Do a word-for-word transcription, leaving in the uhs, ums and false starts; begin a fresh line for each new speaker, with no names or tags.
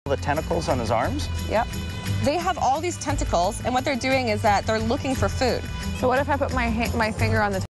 The tentacles on his arms?
Yep. They have all these tentacles, and what they're doing is that they're looking for food.
So what if I put my, ha my finger on the